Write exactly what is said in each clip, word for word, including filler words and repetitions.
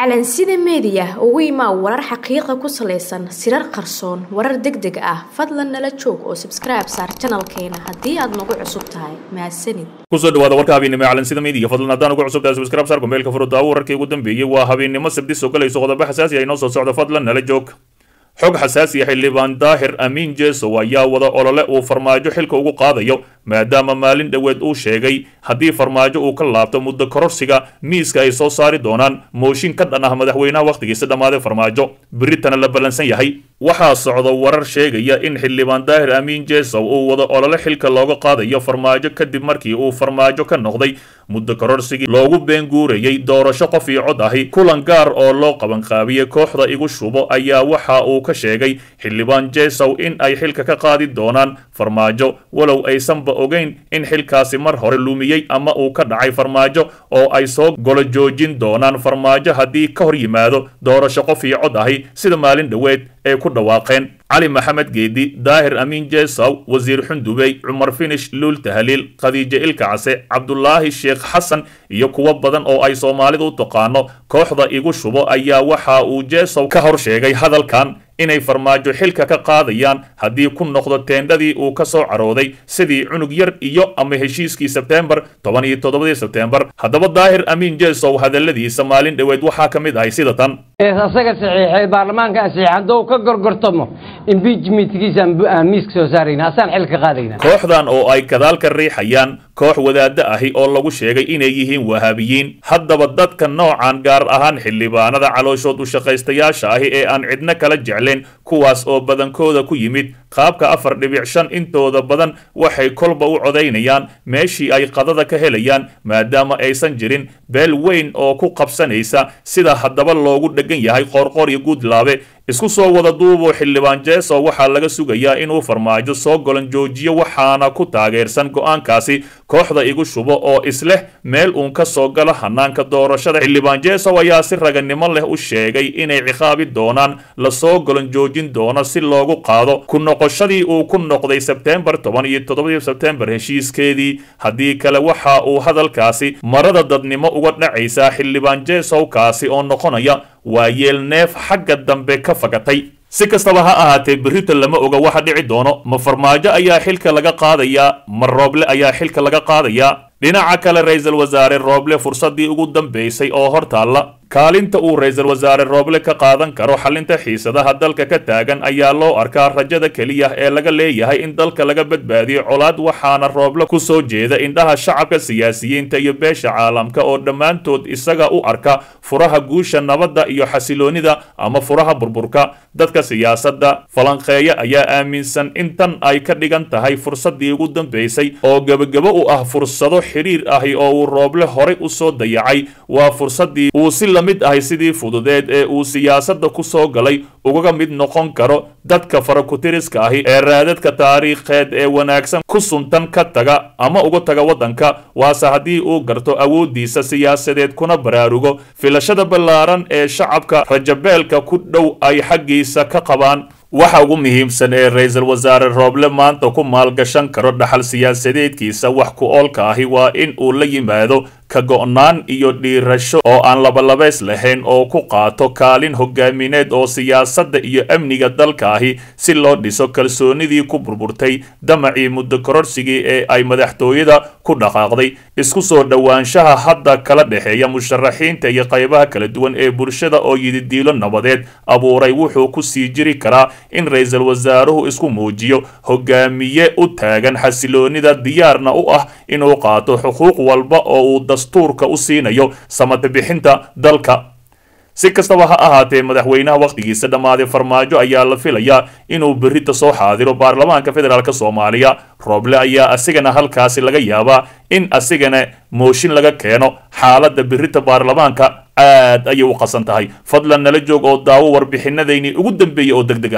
calansida media ugu imaa warar xaqiiqo ku saleysan sirar qarsoon warar degdeg ah fadlan nala joog oo subscribe saar channelkeena hadii aad nagu cusub tahay mahadsanid kusoo dhawaada warka habeenimo calansida media fadlan hadaan ugu cusub tahay subscribe saar kumeelka furada wararkii ugu dambeeyay waa habeenimo sabti soo galayso qodobo xasaasi ah inoo soo socdo fadlan nala joog xog xasaasi ah xildhibaan daahir amiin jeeso ayaa wada olole uu farmaajo xilka ugu qaadayo maadaama maalin dhaweed uu sheegay haddii farmaajo uu ka laabto muddo kororsiga miiska ay soo saari doonaan mooshin ka dhan ah madaxweynaha wakhtigiisa dhammaaday farmaajo beritana la ballansan yahay waxaa socda warar sheegaya in xildhibaan daahir amiin jeeso uu wada olole xilka looga qaadayo farmaajo kadib markii uu farmaajo ka noqday muddo kororsigii loogu beenguurayay doorasho qof iyo cod ahi kulan gaar oo loo qabanqaabiyey kooxda igu shubo ayaa waxa uu ka sheegay xildhibaan jeesow in ay xilka ka qaadi doonaan farmaajo walow aysanba ogeyn in xilkaasi mar hore lumiyey ama uu ka dhacay farmaajo oo ay soo golo joojin doonaan farmaajo haddii ka hor yimaado doorasho qof iyo cod ahi sida maalin dhaweed ay ku dhawaaqeen cali maxamed geedi daahir amiin jeesow wasiir xundubey cumar finish luul tahliil khadiijo ilkacse cabdulaahi sheekh xasan iyo kuwo badan oo ay soomaalidu u taqaano kooxda igu shubo ayaa waxa uu jeesow ka hor sheegay hadalkan inay farmaajo xilka ka qaadayaan haddii ku noqdo teendhadii uu ka soo carooday sidii cunug yar iyo ama heshiiskii sebteembar toban iyo toddobadii sebteembar haddaba daahir amiin jeesow hadalladiisa maalin dhaweed waxaa ka mid ahay sida tan asaga saxiixay baarlamaanka saxiix hadduu ka gorgortamo impeachmentkiisa aan miiska soo saarayna asaan xilka qaadayna kooxdan oo ay gadaal ka riixayaan koox wadaada ahi oo lagu sheegay inay yihiin wahaabiyiin haddaba dadka noocan gaar ahaan xildhibaanada calooshood u shaqaystayaasha ahi ee aan cidna kala jeclayn kuwaas oo badankooda ku yimid qaabka afar dhibic shan intooda badan waxay kolba u codaynayaan meeshii ay qadada ka helayaan maadaama aysan jirin beel weyn oo ku qabsanaysa sida haddaba loogu dhegan yahay qoorqoor iyo guudlaabe isku soo wada duuboo xildhibaan jeeso waxaa laga sugayaa inuu farmaajo soo golan joojiyo waxaana ku taageersan go'aankaasi kooxda igu shubo oo isleh meel uun ka soo gala hanaanka doorashada xildhibaan jeesow ayaa si raganimo leh u sheegay inay ciqaabi doonaan lasoo golan joojin doono si loogu qaado ku noqoshadii uu ku noqday sebteembar toban iyo toddobadii sebteembar heshiiskeedii haddii kale waxa uu hadalkaasi marada dadnimo uga dhacaysaa xildhibaan jeesow kaasi oo noqonaya waa yeel neef xagga dambe ka fagatay si kastaba ha ahaatee berrito lama oga waxa dhici doono ma farmaajo ayaa xilka laga qaadayaa ma rooble ayaa xilka laga qaadayaa dhinaca kale ra-iisul wasaare rooble fursadii ugu dambeysay oo hortaalla kaalinta uu ra-iisul wasaare rooble ka qaadan karo xalinta xiisadaha dalka ka taagan ayaa loo arkaa rajada keliya ee laga leeyahay in dalka laga badbaadiyo colaad waxaana rooble ku soo jeeda indhaha shacabka siyaasiyiinta iyo beesha caalamka oo dhammaantood isaga u arka furaha guusha nabadda iyo xasiloonida ama furaha burburka dadka siyaasadda falanqeeya ayaa aaminsan in tan ay ka dhigan tahay fursadii ugu dambeysay oo gebagabo u ah fursado xiriir ahi oo uu rooble horay u soo dayacay waa fursadii uu si lamid ahay sidii fududeed ee uu siyaasadda ku soo galay ugaga mid noqon karo dadka farakutiriska ahi ee raadadka taariikheed ee wanaagsan ku suntan ka taga ama uga taga waddanka waase haddii uu garto awooddiisa siyaasadeed kuna baraarugo filashada ballaaran ee shacabka rajabeelka ku dhow ay xaggiisa ka qabaan waxa ugu muhiimsan ee ra-iisul wasaare rooble maanta ku maalgashan karo dhaxal siyaasadeedkiisa wax ku oolka ahi waa in uu la yimaado ka go'naan iyo dhiirasho oo aan labalabeys lahayn oo ku qaato kaalin hogaamineed oo siyaasadda iyo amniga dalka ahi si loo dhiso kalsoonidii ku burburtay damacii muddo kororsigii ee ay madaxtooyada ku dhaqaaqday isku soo dhowaanshaha hadda kala dhexeeya musharaxiinta iyo qaybaha kala duwan ee bulshada oo yididiilo nabadeed abuuray wuxuu ku sii jiri karaa in ra-iisul wasaaruhu isku muujiyo hogaamiye u taagan xasiloonida diyaarna u ah inuu qaato xuquuq walba oo uu dastuurka u siinayo samata bixinta dalka si kastaba ha ahaatee madaxweynaha wakhtigiisa dhammaaday farmaajo ayaa la filayaa inuu berrita soo xaadiro baarlamaanka federaalk soomaaliya rooble ayaa asigana halkaasi laga yaabaa in asigana mooshin laga keeno xaaladda berrita baarlamaanka aad ayay u qasan tahay fadlan nala joog oo daawo warbixinadaynii ugu dambeeyey oo deg deg ahi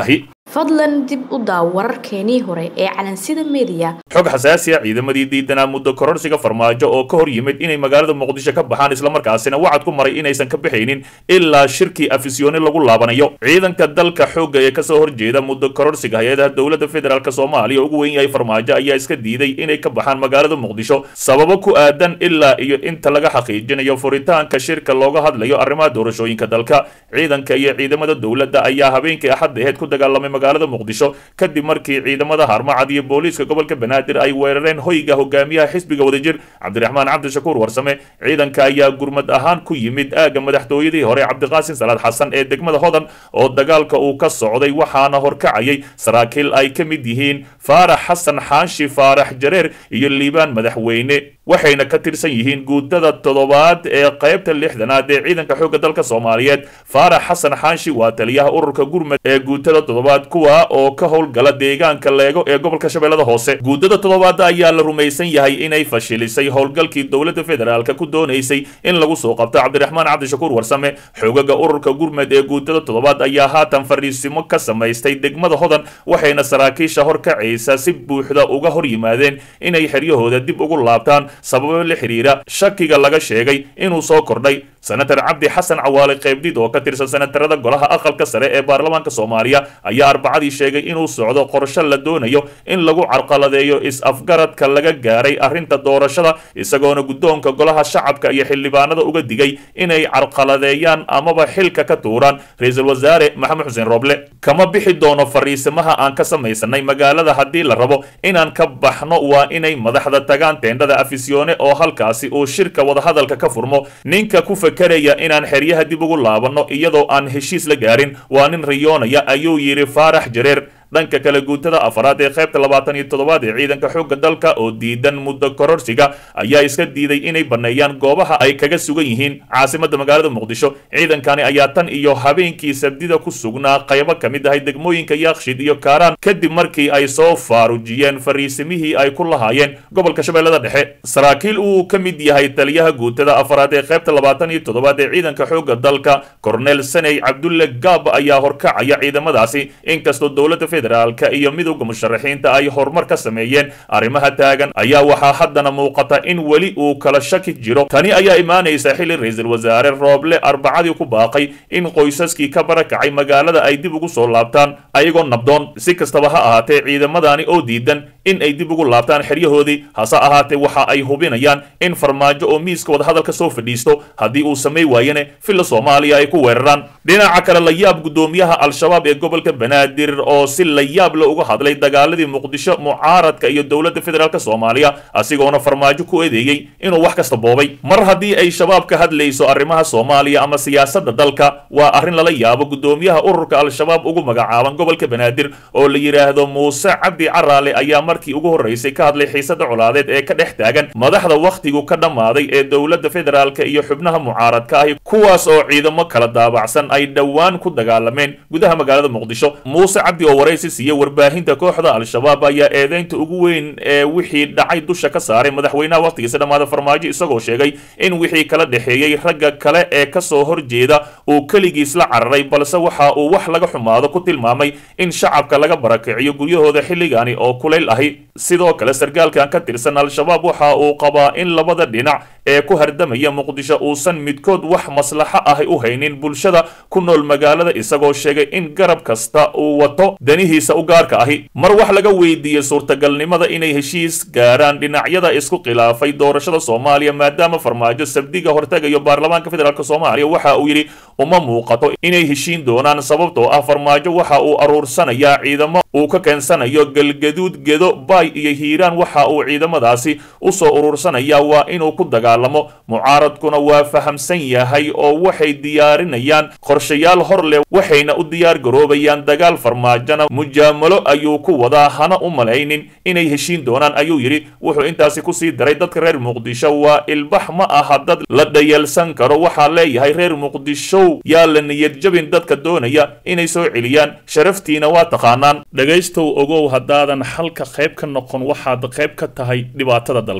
fadlan dib u daaw wararkeenii hore ee calansida media xog xasaasi ah ciidamadii diidanaa muddo kororsiga farmaajo oo ka hor yimid inay magaalada muqdisho ka baxaan isla markaasina wacad ku maray inaysan ka bixaynin ilaa shirkii afisyooni lagu laabanayo ciidanka dalka xoogga ee kasoo horjeeda muddo kororsiga hay-adaha dowladda federaalk soomaaliya ugu weyn yahay farmaajo ayaa iska diiday inay ka baxaan magaalada muqdisho sababo ku aadan ilaa iyo inta laga xaqiijinayo furitaanka shirka looga hadlayo arrimaha doorashooyinka dalka ciidanka iyo ciidamada dowladda ayaa habeenkii axad aheed ku dagaalamay magaalada muqdisho kadib markii ciidamada harmacad iyo booliiska gobolka banaadir ay weerareen hoyga hogaamiyaha xisbiga wadajir cabdiraxmaan cabdishakuur warsame ciidanka ayaa gurmad ahaan ku yimid aaga madaxtooyadii hore cabdiqaasin salaad xasan ee degmada hodan oo dagaalka uu ka socday waxaana horkacayay saraakiil ay ka mid yihiin faarax xasan xaanshi faarax jareer iyo liibaan madaxweyne waxayna ka tirsan yihiin guutada toddobaad ee qaybta lixdanaad ee ciidanka xoogga dalka soomaaliyeed faarax xasan xaanshi waa taliyaha ururka gurmad ee guutada toddobaad kuwa oo ka howlgala deegaanka leego ee gobolka shabeellada hoose guutada toddobaad ayaa la rumaysan yahay inay fashilisay howlgalkii dowladda federaalk ku doonaysay in lagu soo qabto cabdiraxmaan cabdishakuur warsame xoogaga ururka gurmad ee guutada toddobaad ayaa haatan fariisimo ka samaystay degmada hodan waxayna saraakiisha horkacaysa si buuxda uga hor yimaadeen inay xeryahooda dib ugu laabtaan sababo la xiriira shakiga laga sheegay inuu soo kordhay senator cabdi xasan cawaale qaybdid oo ka tirsan senatarada golaha aqalka sare ee baarlamaanka soomaaliya ayaa arbacadii sheegay inuu socdo qorshe la doonayo in lagu carqaladeeyo is-afgaradka laga gaaray arrinta doorashada isagoona guddoonka golaha shacabka iyo xildhibaanada uga digay inay carqaladeeyaan amaba xilka ka tuuraan ra-iisul wasaare maxamed xuseen rooble kama bixi doono fariisimaha aan ka samaysanay magaalada haddii la rabo inaan ka baxno waa inay madaxda tagaan teendhada afisyoone oo halkaasi uu shirka wadahadalka ka furmo ninka ku fakeraya inaan xeryaha dib ugu laabanno iyadoo aan heshiis la gaarin waa nin riyoonaya ayuu yidhi faarax jareer dhanka kale guutada afaraad ee qaybta labaatan iyo toddobaad ee ciidanka xoogga dalka oo diidan muddo kororsiga ayaa iska diiday inay baneeyaan goobaha ay kaga sugan yihiin caasimadda magaalada muqdisho ciidankani ayaa tan iyo habeenkii sabdida ku sugnaa qaybo ka mid ahay degmooyinka yaaqshid iyo kaaraan kadib markii ay soo faarujiyeen fariisimihii ay ku lahaayeen gobolka shabeellada dhexe saraakiil uu ka mid yahay taliyaha guutada afaraad ee qaybta labaatan iyo toddobaad ee ciidanka xoogga dalka korneel saney cabdulle gaab ayaa horkacaya ciidamadaasi inkastoo dowladda federaalka iyo midowga musharaxiinta ay horumar ka sameeyeen arrimaha taagan ayaa waxaa haddana muuqata in weli uu kala shaki jiro tani ayaa imaanaysa xilli ra-iisul wasaare rooble arbacadii ku baaqay in qoysaskii ka barakacay magaalada ay dib ugu soo laabtaan ayagoo nabdoon si kastaba ha ahaatee ciidamadani oo diidan in ay dib ugu laabtaan xeryahoodii hase ahaatee waxa ay hubinayaan in farmaajo oo miiska wadahadalka soo fadhiisto haddii uu samay waayane filla soomaaliya ay ku weeraraan dhinaca kale la yaab guddoomiyaha al-shabaab ee gobolka banaadir oo si la yaab la uga hadlay dagaaladii muqdisho mucaaradka iyo dowladda federaalk soomaaliya asigoona farmaajo ku eedeeyey inuu wax kasta boobay mar haddii ay shabaab ka hadlayso arrimaha soomaaliya ama siyaasadda dalka waa arrin lala yaabo guddoomiyaha ururka al-shabaab ugu magacaaban gobolka banaadir oo la yidhaahdo muuse cabdi caraale ayaa markii ugu horreysay ka hadlay xiisada colaadeed ee ka dhex taagan madaxda wakhtigu ka dhammaaday ee dowladda federaalk iyo xubnaha mucaaradka ahi kuwaas oo ciidamo kala daabacsan ay dhowaan ku dagaalameen gudaha magaalada muqdisho muuse cabdi oo waraysi siiye warbaahinta kooxda al-shabaab ayaa eedeynta ugu weyn ee wixii dhacay dusha ka saaray madaxweynaha wakhtigiisa dhammaada farmaajo isagoo sheegay in wixii kala dhexeeyey ragga kale ee kasoo horjeeda uu keligiis la cararay balse waxa uu wax laga xumaado ku tilmaamay in shacabka laga barakiciyo guryahooda xilligani oo kulayl ahi sidoo kale sargaalkan ka tirsan al-shabaab waxa uu qabaa in labada dhinac ee ku hardamaya muqdisho uusan midkood wax maslaxo ahi u haynin bulshada ku nool magaalada isagoo sheegay in garab kasta uu wato danihiisa u gaarka ahi mar wax laga weydiiyey suurtagalnimada inay heshiis gaaraan dhinacyada isku khilaafay doorashada soomaaliya maadaama farmaajo sabdiga hortagayo baarlamaanka federaalk soomaaliya waxa uu yidhi uma muuqato inay heshiin doonaan sababtoo ah farmaajo waxa uu aruursanayaa ciidamo uu ka keensanayo galgaduud gedo baay iyo hiiraan waxa uu ciidamadaasi usoo uruursanaya waa inuu ku dagaalamo mucaaradkuna waa fahamsan yahay oo waxay diyaarinayaan qorshayaal hor leh waxayna u diyaar garoobayaan dagaal farmaajona mujaamalo ayuu ku wadaa hana u malaynin inay heshiin doonaan ayuu yidhi wuxuu intaasi kusii daray dadka reer muqdisho waa ilbax ma aha dad la dhayalsan karo waxaa leeyahay reer muqdishow yaa la niyad jabin dadka doonaya inay soo celiyaan sharaftiina waa taqaanaan dhegaystow ogow haddaadan xalka qayb ka noqon waxaad qayb ka tahay dhibaatada dalka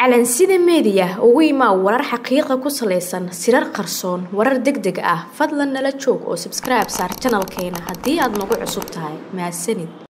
calansida media ugu imaa warar xaqiiqa ku saleysan sirar qarsoon warar degdeg ah fadlan nala joog oo subscribe saar channelkeena haddii aad nagu cusub tahay mahadsanid.